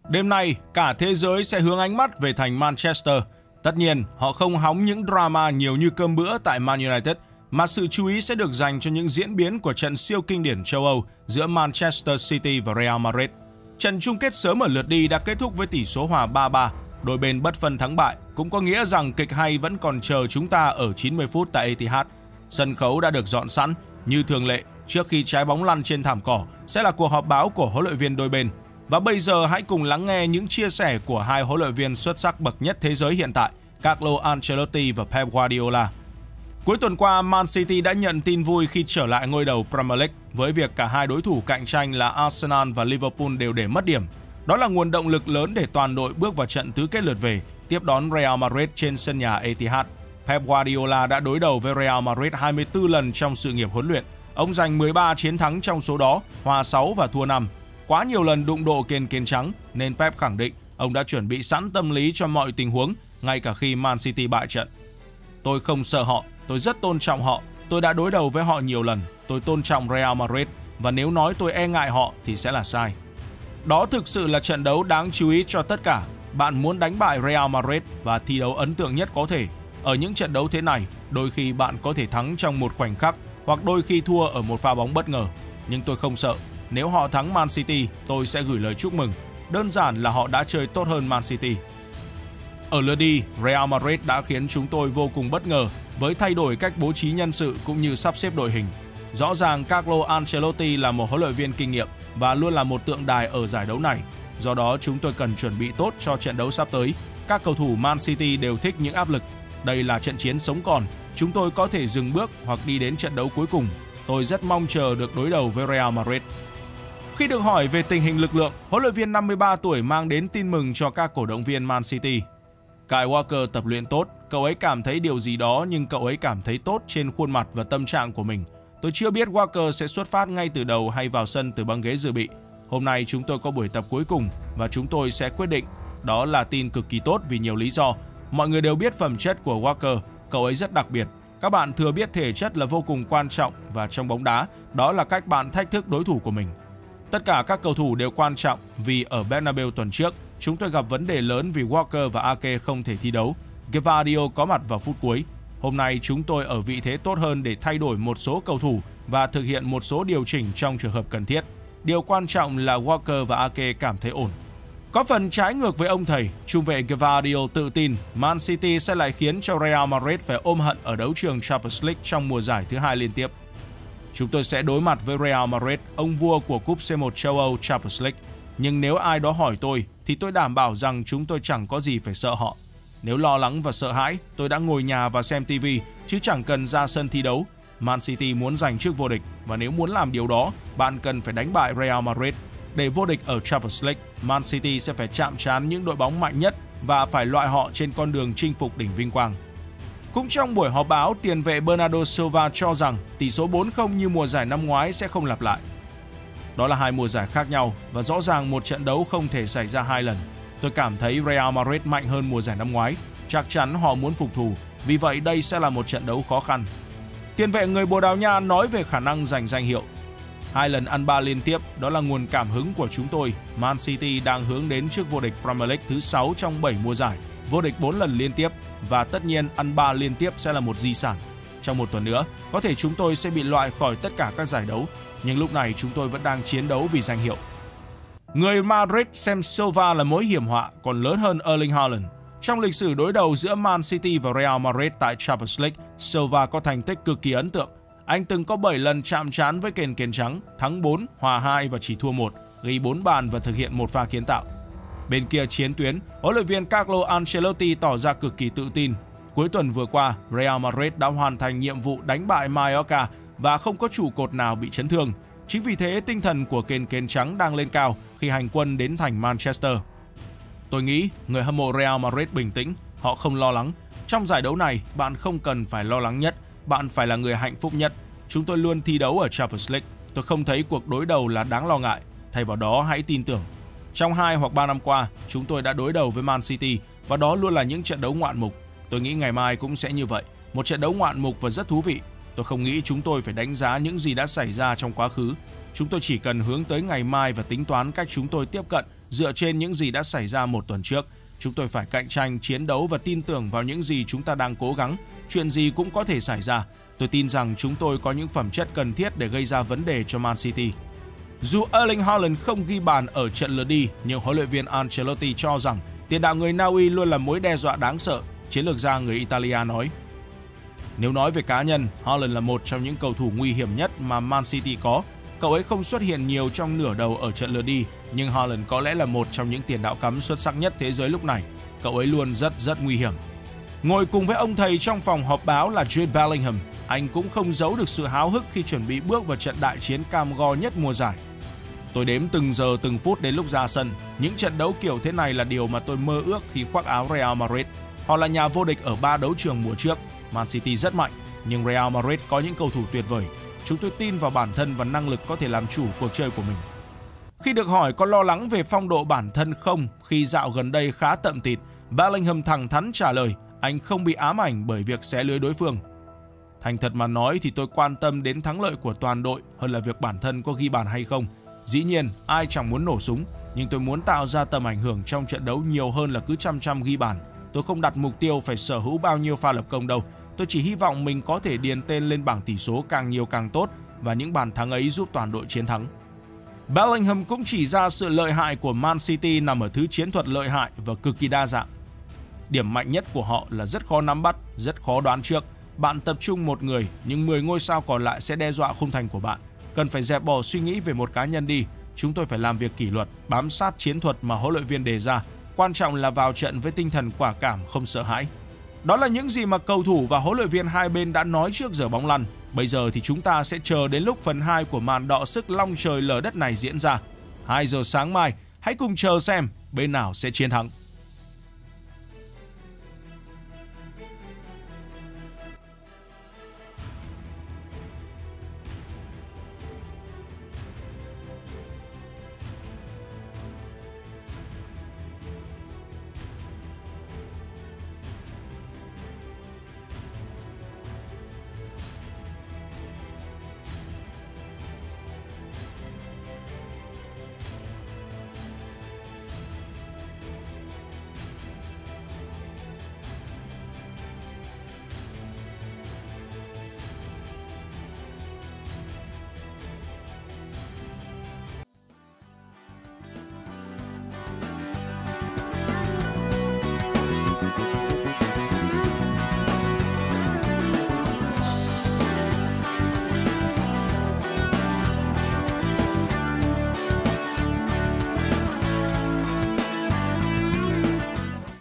Đêm nay, cả thế giới sẽ hướng ánh mắt về thành Manchester. Tất nhiên, họ không hóng những drama nhiều như cơm bữa tại Man United, mà sự chú ý sẽ được dành cho những diễn biến của trận siêu kinh điển châu Âu giữa Manchester City và Real Madrid. Trận chung kết sớm ở lượt đi đã kết thúc với tỷ số hòa 3-3, đôi bên bất phân thắng bại, cũng có nghĩa rằng kịch hay vẫn còn chờ chúng ta ở 90 phút tại Etihad. Sân khấu đã được dọn sẵn, như thường lệ, trước khi trái bóng lăn trên thảm cỏ sẽ là cuộc họp báo của huấn luyện viên đôi bên. Và bây giờ hãy cùng lắng nghe những chia sẻ của hai huấn luyện viên xuất sắc bậc nhất thế giới hiện tại, Carlo Ancelotti và Pep Guardiola. Cuối tuần qua, Man City đã nhận tin vui khi trở lại ngôi đầu Premier League với việc cả hai đối thủ cạnh tranh là Arsenal và Liverpool đều để mất điểm. Đó là nguồn động lực lớn để toàn đội bước vào trận tứ kết lượt về, tiếp đón Real Madrid trên sân nhà Etihad. Pep Guardiola đã đối đầu với Real Madrid 24 lần trong sự nghiệp huấn luyện. Ông giành 13 chiến thắng trong số đó, hòa 6 và thua 5. Quá nhiều lần đụng độ kền trắng nên Pep khẳng định ông đã chuẩn bị sẵn tâm lý cho mọi tình huống, ngay cả khi Man City bại trận. Tôi không sợ họ, tôi rất tôn trọng họ, tôi đã đối đầu với họ nhiều lần, tôi tôn trọng Real Madrid và nếu nói tôi e ngại họ thì sẽ là sai. Đó thực sự là trận đấu đáng chú ý cho tất cả. Bạn muốn đánh bại Real Madrid và thi đấu ấn tượng nhất có thể. Ở những trận đấu thế này, đôi khi bạn có thể thắng trong một khoảnh khắc hoặc đôi khi thua ở một pha bóng bất ngờ. Nhưng tôi không sợ. Nếu họ thắng Man City, tôi sẽ gửi lời chúc mừng. Đơn giản là họ đã chơi tốt hơn Man City. Ở lượt đi, Real Madrid đã khiến chúng tôi vô cùng bất ngờ với thay đổi cách bố trí nhân sự cũng như sắp xếp đội hình. Rõ ràng Carlo Ancelotti là một huấn luyện viên kinh nghiệm và luôn là một tượng đài ở giải đấu này. Do đó chúng tôi cần chuẩn bị tốt cho trận đấu sắp tới. Các cầu thủ Man City đều thích những áp lực. Đây là trận chiến sống còn. Chúng tôi có thể dừng bước hoặc đi đến trận đấu cuối cùng. Tôi rất mong chờ được đối đầu với Real Madrid. Khi được hỏi về tình hình lực lượng, huấn luyện viên 53 tuổi mang đến tin mừng cho các cổ động viên Man City. Kyle Walker tập luyện tốt, cậu ấy cảm thấy điều gì đó nhưng cậu ấy cảm thấy tốt trên khuôn mặt và tâm trạng của mình. Tôi chưa biết Walker sẽ xuất phát ngay từ đầu hay vào sân từ băng ghế dự bị. Hôm nay chúng tôi có buổi tập cuối cùng và chúng tôi sẽ quyết định. Đó là tin cực kỳ tốt vì nhiều lý do. Mọi người đều biết phẩm chất của Walker, cậu ấy rất đặc biệt. Các bạn thừa biết thể chất là vô cùng quan trọng và trong bóng đá, đó là cách bạn thách thức đối thủ của mình. Tất cả các cầu thủ đều quan trọng vì ở Bernabeu tuần trước, chúng tôi gặp vấn đề lớn vì Walker và Ake không thể thi đấu. Gvardiol có mặt vào phút cuối. Hôm nay chúng tôi ở vị thế tốt hơn để thay đổi một số cầu thủ và thực hiện một số điều chỉnh trong trường hợp cần thiết. Điều quan trọng là Walker và Ake cảm thấy ổn. Có phần trái ngược với ông thầy, trung vệ Gvardiol tự tin Man City sẽ lại khiến cho Real Madrid phải ôm hận ở đấu trường Champions League trong mùa giải thứ hai liên tiếp. Chúng tôi sẽ đối mặt với Real Madrid, ông vua của cúp C1 châu Âu Champions League. Nhưng nếu ai đó hỏi tôi, thì tôi đảm bảo rằng chúng tôi chẳng có gì phải sợ họ. Nếu lo lắng và sợ hãi, tôi đã ngồi nhà và xem TV, chứ chẳng cần ra sân thi đấu. Man City muốn giành chức vô địch, và nếu muốn làm điều đó, bạn cần phải đánh bại Real Madrid. Để vô địch ở Champions League, Man City sẽ phải chạm trán những đội bóng mạnh nhất và phải loại họ trên con đường chinh phục đỉnh vinh quang. Cũng trong buổi họp báo, tiền vệ Bernardo Silva cho rằng tỷ số 4-0 như mùa giải năm ngoái sẽ không lặp lại. Đó là hai mùa giải khác nhau và rõ ràng một trận đấu không thể xảy ra hai lần. Tôi cảm thấy Real Madrid mạnh hơn mùa giải năm ngoái. Chắc chắn họ muốn phục thù, vì vậy đây sẽ là một trận đấu khó khăn. Tiền vệ người Bồ Đào Nha nói về khả năng giành danh hiệu. 2 lần ăn 3 liên tiếp, đó là nguồn cảm hứng của chúng tôi. Man City đang hướng đến chức vô địch Premier League thứ 6 trong 7 mùa giải, vô địch 4 lần liên tiếp và tất nhiên ăn 3 liên tiếp sẽ là một di sản. Trong một tuần nữa, có thể chúng tôi sẽ bị loại khỏi tất cả các giải đấu, nhưng lúc này chúng tôi vẫn đang chiến đấu vì danh hiệu. Người Madrid xem Silva là mối hiểm họa còn lớn hơn Erling Haaland. Trong lịch sử đối đầu giữa Man City và Real Madrid tại Champions League, Silva có thành tích cực kỳ ấn tượng. Anh từng có 7 lần chạm trán với kền trắng, thắng 4, hòa 2 và chỉ thua 1, ghi 4 bàn và thực hiện một pha kiến tạo. Bên kia chiến tuyến, huấn luyện viên Carlo Ancelotti tỏ ra cực kỳ tự tin. Cuối tuần vừa qua, Real Madrid đã hoàn thành nhiệm vụ đánh bại Mallorca và không có trụ cột nào bị chấn thương. Chính vì thế, tinh thần của kền trắng đang lên cao khi hành quân đến thành Manchester. Tôi nghĩ người hâm mộ Real Madrid bình tĩnh, họ không lo lắng. Trong giải đấu này, bạn không cần phải lo lắng nhất, bạn phải là người hạnh phúc nhất. Chúng tôi luôn thi đấu ở Champions League. Tôi không thấy cuộc đối đầu là đáng lo ngại. Thay vào đó, hãy tin tưởng. Trong 2 hoặc 3 năm qua, chúng tôi đã đối đầu với Man City và đó luôn là những trận đấu ngoạn mục. Tôi nghĩ ngày mai cũng sẽ như vậy. Một trận đấu ngoạn mục và rất thú vị. Tôi không nghĩ chúng tôi phải đánh giá những gì đã xảy ra trong quá khứ. Chúng tôi chỉ cần hướng tới ngày mai và tính toán cách chúng tôi tiếp cận dựa trên những gì đã xảy ra một tuần trước. Chúng tôi phải cạnh tranh, chiến đấu và tin tưởng vào những gì chúng ta đang cố gắng. Chuyện gì cũng có thể xảy ra. Tôi tin rằng chúng tôi có những phẩm chất cần thiết để gây ra vấn đề cho Man City. Dù Erling Haaland không ghi bàn ở trận lượt đi, nhưng huấn luyện viên Ancelotti cho rằng tiền đạo người Na Uy luôn là mối đe dọa đáng sợ. Chiến lược gia người Italia nói: "Nếu nói về cá nhân, Haaland là một trong những cầu thủ nguy hiểm nhất mà Man City có. Cậu ấy không xuất hiện nhiều trong nửa đầu ở trận lượt đi, nhưng Haaland có lẽ là một trong những tiền đạo cắm xuất sắc nhất thế giới lúc này. Cậu ấy luôn rất nguy hiểm." Ngồi cùng với ông thầy trong phòng họp báo là Jude Bellingham, anh cũng không giấu được sự háo hức khi chuẩn bị bước vào trận đại chiến cam go nhất mùa giải. "Tôi đếm từng giờ từng phút đến lúc ra sân. Những trận đấu kiểu thế này là điều mà tôi mơ ước khi khoác áo Real Madrid. Họ là nhà vô địch ở 3 đấu trường mùa trước. Man City rất mạnh, nhưng Real Madrid có những cầu thủ tuyệt vời. Chúng tôi tin vào bản thân và năng lực có thể làm chủ cuộc chơi của mình." Khi được hỏi có lo lắng về phong độ bản thân không khi dạo gần đây khá tậm tịt, Bellingham thẳng thắn trả lời anh không bị ám ảnh bởi việc xé lưới đối phương. "Thành thật mà nói thì tôi quan tâm đến thắng lợi của toàn đội hơn là việc bản thân có ghi bàn hay không. Dĩ nhiên, ai chẳng muốn nổ súng, nhưng tôi muốn tạo ra tầm ảnh hưởng trong trận đấu nhiều hơn là cứ chăm ghi bàn. Tôi không đặt mục tiêu phải sở hữu bao nhiêu pha lập công đâu. Tôi chỉ hy vọng mình có thể điền tên lên bảng tỷ số càng nhiều càng tốt và những bàn thắng ấy giúp toàn đội chiến thắng." Bellingham cũng chỉ ra sự lợi hại của Man City nằm ở thứ chiến thuật lợi hại và cực kỳ đa dạng. Điểm mạnh nhất của họ là rất khó nắm bắt, rất khó đoán trước. Bạn tập trung một người, nhưng 10 ngôi sao còn lại sẽ đe dọa khung thành của bạn. Cần phải dẹp bỏ suy nghĩ về một cá nhân đi. Chúng tôi phải làm việc kỷ luật, bám sát chiến thuật mà huấn luyện viên đề ra. Quan trọng là vào trận với tinh thần quả cảm, không sợ hãi. Đó là những gì mà cầu thủ và huấn luyện viên hai bên đã nói trước giờ bóng lăn. Bây giờ thì chúng ta sẽ chờ đến lúc phần 2 của màn đọ sức long trời lở đất này diễn ra. 2 giờ sáng mai, hãy cùng chờ xem bên nào sẽ chiến thắng.